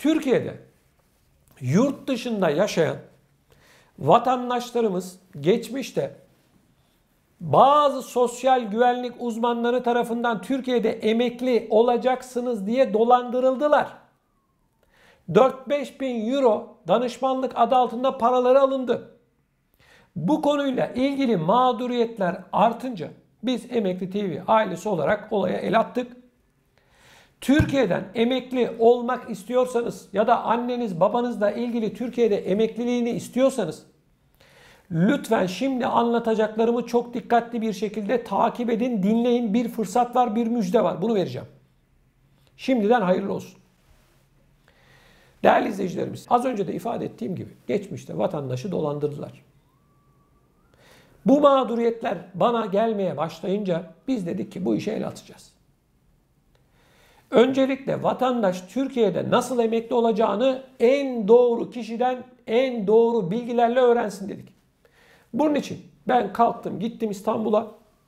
Türkiye'de yurt dışında yaşayan vatandaşlarımız geçmişte bazı sosyal güvenlik uzmanları tarafından Türkiye'de emekli olacaksınız diye dolandırıldılar. 4-5 bin euro danışmanlık adı altında paraları alındı. Bu konuyla ilgili mağduriyetler artınca biz Emekli TV ailesi olarak olaya el attık. Türkiye'den emekli olmak istiyorsanız ya da anneniz babanızla ilgili Türkiye'de emekliliğini istiyorsanız lütfen şimdi anlatacaklarımı çok dikkatli bir şekilde takip edin, dinleyin. Bir fırsat var, bir müjde var. Bunu vereceğim. Şimdiden hayırlı olsun. Değerli izleyicilerimiz, az önce de ifade ettiğim gibi geçmişte vatandaşı dolandırdılar. Bu mağduriyetler bana gelmeye başlayınca biz dedik ki bu işe el atacağız. Öncelikle vatandaş Türkiye'de nasıl emekli olacağını en doğru kişiden en doğru bilgilerle öğrensin dedik. Bunun için ben kalktım gittim İstanbul'a.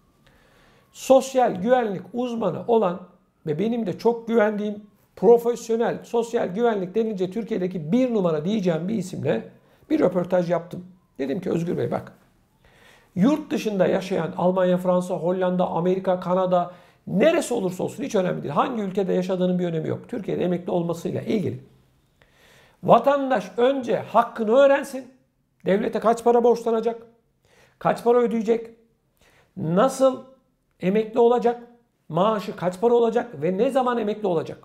Sosyal güvenlik uzmanı olan ve benim de çok güvendiğim profesyonel sosyal güvenlik denince Türkiye'deki bir numara diyeceğim bir isimle bir röportaj yaptım. Dedim ki Özgür Bey bak, yurt dışında yaşayan Almanya, Fransa, Hollanda, Amerika, Kanada neresi olursa olsun hiç önemli değil. Hangi ülkede yaşadığının bir önemi yok. Türkiye'de emekli olmasıyla ilgili vatandaş önce hakkını öğrensin. Devlete kaç para borçlanacak? Kaç para ödeyecek? Nasıl emekli olacak? Maaşı kaç para olacak? Ve ne zaman emekli olacak?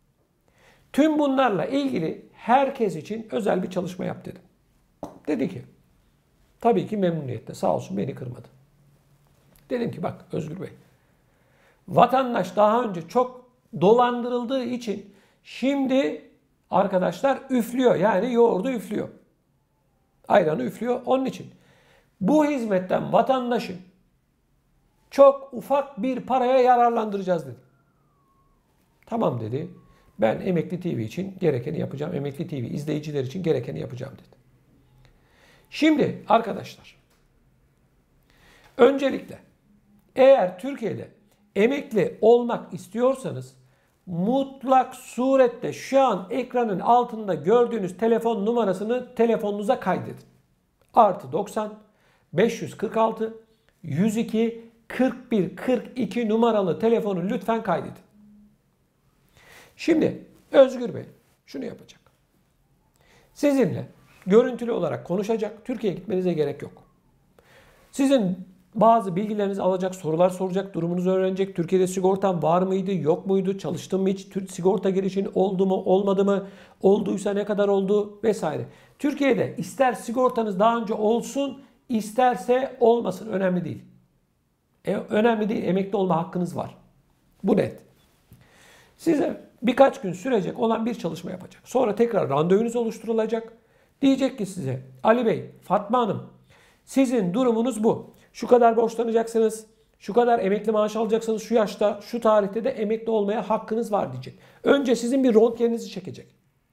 Tüm bunlarla ilgili herkes için özel bir çalışma yap dedim. Dedi ki tabii ki memnuniyetle, sağ olsun, beni kırmadı. Dedim ki bak Özgür Bey, vatandaş daha önce çok dolandırıldığı için şimdi arkadaşlar üflüyor. Yani yoğurdu üflüyor. Ayranı üflüyor. Onun için bu hizmetten vatandaşı çok ufak bir paraya yararlandıracağız dedi. Tamam dedi. Ben Emekli TV için gerekeni yapacağım. Emekli TV izleyiciler için gerekeni yapacağım dedi. Şimdi arkadaşlar, öncelikle eğer Türkiye'de emekli olmak istiyorsanız mutlak surette şu an ekranın altında gördüğünüz telefon numarasını telefonunuza kaydedin. +90 546 102 41 42 numaralı telefonu lütfen kaydedin. Şimdi Özgür Bey şunu yapacak. Sizinle görüntülü olarak konuşacak. Türkiye'ye gitmenize gerek yok. Sizin bazı bilgilerinizi alacak, sorular soracak, durumunuzu öğrenecek. Türkiye'de sigortan var mıydı, yok muydu, çalıştın mı hiç, sigorta girişin oldu mu, olmadı mı, olduysa ne kadar oldu vesaire. Türkiye'de ister sigortanız daha önce olsun, isterse olmasın, önemli değil. Önemli değil, emekli olma hakkınız var. Bu net. Size birkaç gün sürecek olan bir çalışma yapacak. Sonra tekrar randevunuz oluşturulacak. Diyecek ki size Ali Bey, Fatma Hanım, sizin durumunuz bu. Şu kadar borçlanacaksınız, şu kadar emekli maaş alacaksınız, şu yaşta, şu tarihte de emekli olmaya hakkınız var diyecek. Önce sizin bir röntgeninizi çekecek.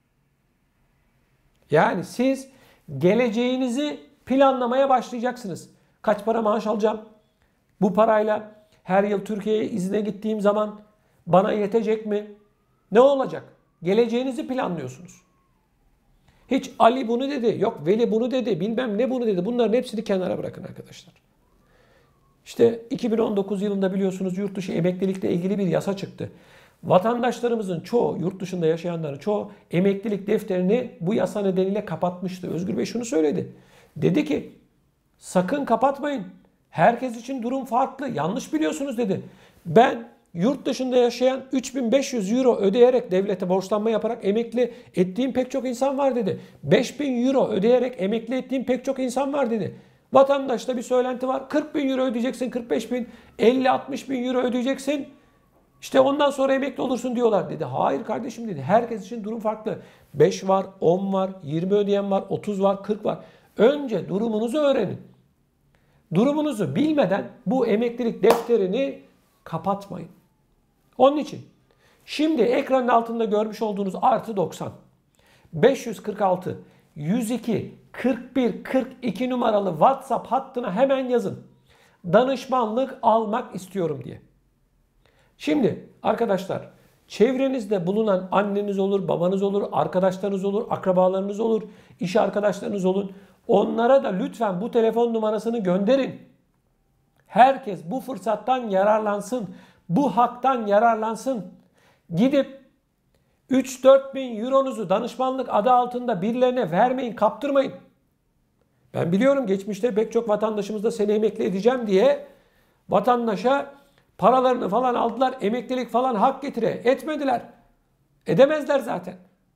Yani siz geleceğinizi planlamaya başlayacaksınız. Kaç para maaş alacağım? Bu parayla her yıl Türkiye'ye izne gittiğim zaman bana yetecek mi? Ne olacak? Geleceğinizi planlıyorsunuz. Hiç Ali bunu dedi, yok Veli bunu dedi, bilmem ne bunu dedi. Bunların hepsini kenara bırakın arkadaşlar. İşte 2019 yılında biliyorsunuz yurt dışı emeklilikle ilgili bir yasa çıktı. Vatandaşlarımızın çoğu, yurt dışında yaşayanların çoğu emeklilik defterini bu yasa nedeniyle kapatmıştı. Özgür Bey şunu söyledi. Dedi ki sakın kapatmayın. Herkes için durum farklı. Yanlış biliyorsunuz dedi. Ben yurt dışında yaşayan 3.500 euro ödeyerek devlete borçlanma yaparak emekli ettiğim pek çok insan var dedi. 5.000 euro ödeyerek emekli ettiğim pek çok insan var dedi. Vatandaşta bir söylenti var. 40.000 euro ödeyeceksin, 45.000, 50-60.000 euro ödeyeceksin. İşte ondan sonra emekli olursun diyorlar dedi. Hayır kardeşim dedi. Herkes için durum farklı. 5 var, 10 var, 20 ödeyen var, 30 var, 40 var. Önce durumunuzu öğrenin. Durumunuzu bilmeden bu emeklilik defterini kapatmayın. Onun için şimdi ekranın altında görmüş olduğunuz +90 546 102 41 42 numaralı WhatsApp hattına hemen yazın. Danışmanlık almak istiyorum diye. Şimdi arkadaşlar Çevrenizde bulunan anneniz olur, babanız olur, arkadaşlarınız olur, akrabalarınız olur, iş arkadaşlarınız olur. Onlara da lütfen bu telefon numarasını gönderin. Herkes bu fırsattan yararlansın. Bu haktan yararlansın. Gidip 3-4 bin euronuzu danışmanlık adı altında birilerine vermeyin, kaptırmayın. Ben biliyorum geçmişte pek çok vatandaşımız da seni emekli edeceğim diye vatandaşa paralarını falan aldılar. Emeklilik falan hak getire. Etmediler. Edemezler zaten.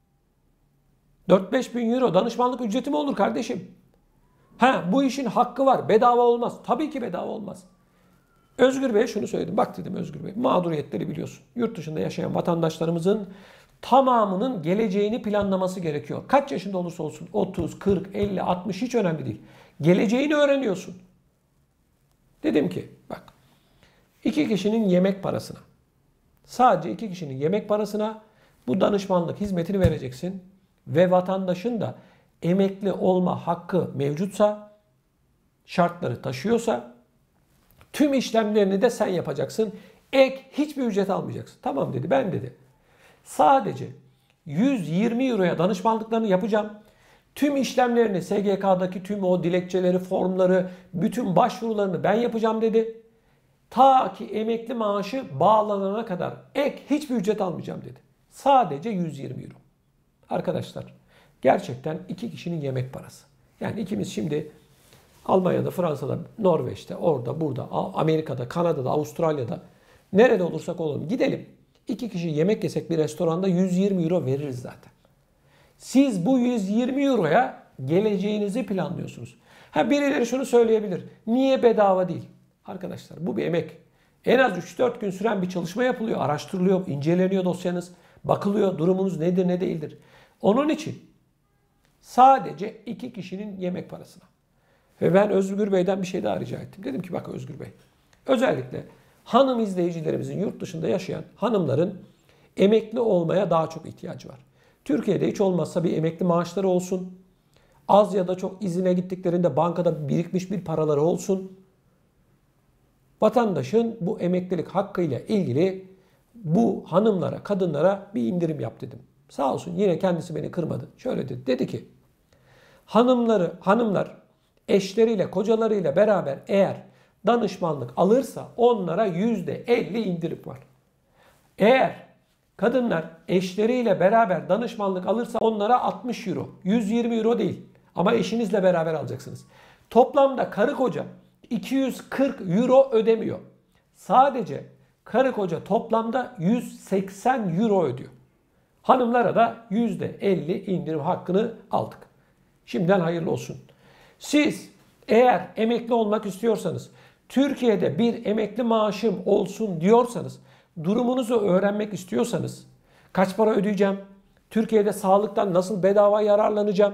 4-5 bin euro danışmanlık ücreti mi olur kardeşim? Bu işin hakkı var. Bedava olmaz. Tabii ki bedava olmaz. Özgür Bey'e şunu söyledim. Bak dedim Özgür Bey, mağduriyetleri biliyorsun. Yurt dışında yaşayan vatandaşlarımızın tamamının geleceğini planlaması gerekiyor. Kaç yaşında olursa olsun 30, 40, 50, 60 hiç önemli değil. Geleceğini öğreniyorsun. Dedim ki bak 2 kişinin yemek parasına, sadece 2 kişinin yemek parasına bu danışmanlık hizmetini vereceksin. Ve vatandaşın da emekli olma hakkı mevcutsa, şartları taşıyorsa tüm işlemlerini de sen yapacaksın. Ek hiçbir ücret almayacaksın. Tamam dedi, ben dedi. Sadece 120 euroya danışmanlıklarını yapacağım. Tüm işlemlerini, SGK'daki tüm o dilekçeleri, formları, bütün başvurularını ben yapacağım dedi. Ta ki emekli maaşı bağlanana kadar ek hiçbir ücret almayacağım dedi. Sadece 120 euro. Arkadaşlar gerçekten 2 kişinin yemek parası. Yani ikimiz şimdi Almanya'da, Fransa'da, Norveç'te, orada, burada, Amerika'da, Kanada'da, Avustralya'da nerede olursak olalım gidelim. 2 kişi yemek yesek bir restoranda 120 euro veririz zaten. Siz bu 120 euroya geleceğinizi planlıyorsunuz. Birileri şunu söyleyebilir. Niye bedava değil? Arkadaşlar bu bir emek. En az 3-4 gün süren bir çalışma yapılıyor, araştırılıyor, inceleniyor dosyanız, bakılıyor, durumunuz nedir ne değildir. Onun için sadece 2 kişinin yemek parasına. Ve ben Özgür Bey'den bir şey daha rica ettim. Dedim ki bak Özgür Bey, özellikle hanım izleyicilerimizin, yurt dışında yaşayan hanımların emekli olmaya daha çok ihtiyacı var. Türkiye'de hiç olmazsa bir emekli maaşları olsun. Az ya da çok izine gittiklerinde bankada birikmiş bir paraları olsun. Vatandaşın bu emeklilik hakkıyla ilgili bu hanımlara, kadınlara bir indirim yap dedim. Sağ olsun yine kendisi beni kırmadı. Şöyle dedi. Dedi ki hanımlar eşleriyle, kocalarıyla beraber eğer danışmanlık alırsa onlara %50 indirim var. Eğer kadınlar eşleriyle beraber danışmanlık alırsa onlara 60 euro. 120 euro değil. Ama eşinizle beraber alacaksınız. Toplamda karı koca 240 euro ödemiyor. Sadece karı koca toplamda 180 euro ödüyor. Hanımlara da %50 indirim hakkını aldık. Şimdiden hayırlı olsun. Siz eğer emekli olmak istiyorsanız, Türkiye'de bir emekli maaşım olsun diyorsanız, durumunuzu öğrenmek istiyorsanız, kaç para ödeyeceğim, Türkiye'de sağlıktan nasıl bedava yararlanacağım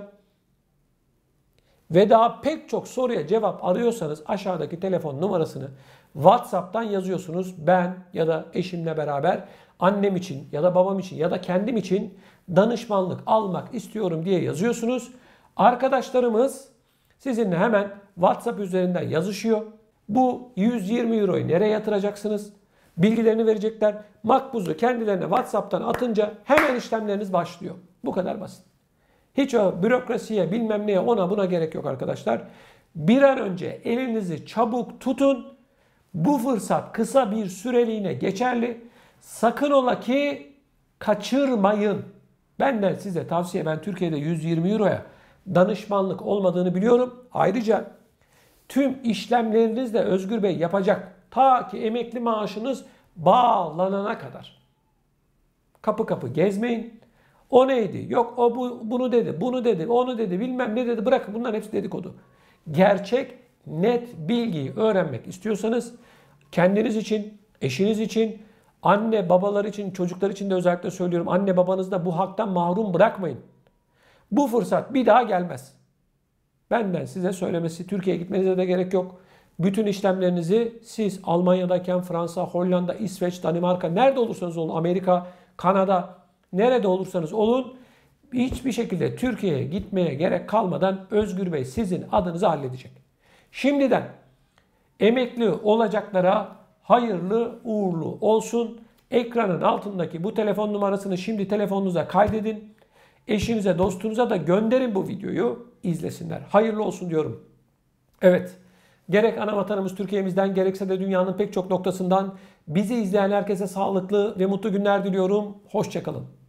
ve daha pek çok soruya cevap arıyorsanız aşağıdaki telefon numarasını WhatsApp'tan yazıyorsunuz. Ben ya da eşimle beraber annem için ya da babam için ya da kendim için danışmanlık almak istiyorum diye yazıyorsunuz. Arkadaşlarımız sizinle hemen WhatsApp üzerinden yazışıyor. Bu 120 euroyu nereye yatıracaksınız? Bilgilerini verecekler. Makbuzu kendilerine WhatsApp'tan atınca hemen işlemleriniz başlıyor. Bu kadar basit. Hiç o bürokrasiye bilmem neye ona buna gerek yok arkadaşlar. Bir an önce elinizi çabuk tutun. Bu fırsat kısa bir süreliğine geçerli. Sakın ola ki kaçırmayın. Benden size tavsiye, ben Türkiye'de 120 euroya danışmanlık olmadığını biliyorum. Ayrıca tüm işlemleriniz de Özgür Bey yapacak. Ta ki emekli maaşınız bağlanana kadar. Kapı kapı gezmeyin. O neydi? Yok o bunu dedi, bunu dedi, onu dedi, bilmem ne dedi. Bırakın, bunların hepsi dedikodu. Gerçek, net bilgiyi öğrenmek istiyorsanız kendiniz için, eşiniz için, anne babalar için, çocuklar için de özellikle söylüyorum. Anne babanızı da bu haktan mahrum bırakmayın. Bu fırsat bir daha gelmez. Benden size söylemesi, Türkiye'ye gitmenize de gerek yok. Bütün işlemlerinizi siz Almanya'dayken Fransa, Hollanda, İsveç, Danimarka, nerede olursanız olun, Amerika, Kanada, nerede olursanız olun, hiçbir şekilde Türkiye'ye gitmeye gerek kalmadan Özgür Bey sizin adınızı halledecek. Şimdiden emekli olacaklara hayırlı uğurlu olsun. Ekranın altındaki bu telefon numarasını şimdi telefonunuza kaydedin. Eşinize, dostunuza da gönderin bu videoyu, izlesinler. Hayırlı olsun diyorum. Evet, gerek ana vatanımız Türkiye'mizden gerekse de dünyanın pek çok noktasından bizi izleyen herkese sağlıklı ve mutlu günler diliyorum. Hoşça kalın.